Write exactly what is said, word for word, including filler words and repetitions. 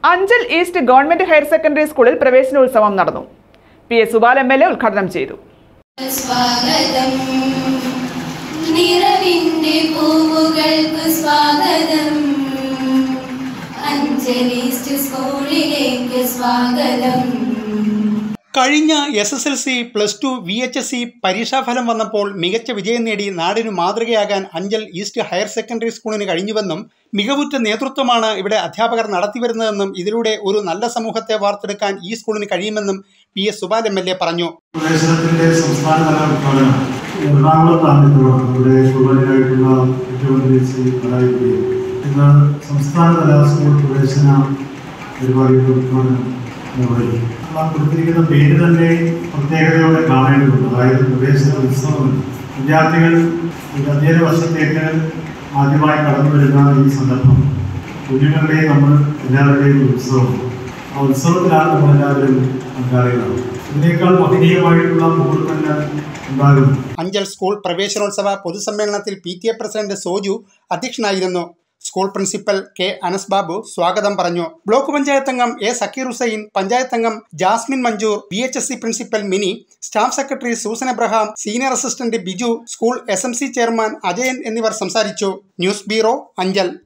Anchal east government higher secondary സ്കൂളിൽ പ്രവേശനോത്സവം നടന്നു. P S Subal M L A ഉദ്ഘാടനം ചെയ്തു. കഴിഞ്ഞ S S L C plus two V H S C പരീക്ഷാഫലം വന്നപ്പോൾ മികച്ച വിജയം നേടി നാടിനു മാതൃകയാകാൻ അഞ്ചൽ ഈസ്റ്റ് ഹയർ സെക്കൻഡറി സ്കൂളിന് കഴിഞ്ഞുവെന്നും മികവുറ്റ നേതൃത്വമാണ് ഇവിടെ അധ്യാപകർ നടത്തിവരുന്നതെന്നും ഇതിലൂടെ ഒരു നല്ല സമൂഹത്തെ വാർത്തെടുക്കാൻ ഈ സ്കൂളിന് കഴിയുമെന്നും P S Subal M L A പറഞ്ഞു. സംസ്ഥാനതല സ്കൂൾ പ്രവേശന പരിപാടിയുടെ ഉദ്ഘാടനം കൊടുത്തിരിക്കുന്ന പേര് തന്നെ പ്രത്യേകതയോടെ കാണേണ്ടതുണ്ട്. അതായത് പ്രവേശന ഉത്സവം. വിദ്യാർത്ഥികൾ ഒരു അധ്യയന വർഷത്തേക്ക് ആദ്യമായി കടന്നു വരുന്ന ഈ സന്ദർഭം കുഞ്ഞുങ്ങളുടെയും നമ്മൾ എല്ലാവരുടെയും ഉത്സവം. ആ ഉത്സവത്തിലാണ് നമ്മളെല്ലാവരും പങ്കാളികളാണ്. ഇതിനേക്കാൾ മഹനീയമായിട്ടുള്ള മുഹൂർത്തങ്ങൾ ഉണ്ടാകും. അഞ്ചൽ സ്കൂൾ പ്രവേശനോത്സവ പൊതുസമ്മേളനത്തിൽ P T A president Soju അധ്യക്ഷനായിരുന്നു. School principal K Anas Babu സ്വാഗതം പറഞ്ഞു. ബ്ലോക്ക് പഞ്ചായത്ത് അംഗം എ സക്കീർ ഹുസൈൻ, പഞ്ചായത്ത് അംഗം Jasmine Manjoor, B H S C principal Mini, staff secretary Susan Abraham, senior assistant Biju, school S M C chairman Ajayan എന്നിവർ സംസാരിച്ചു. News bureau, Anchal.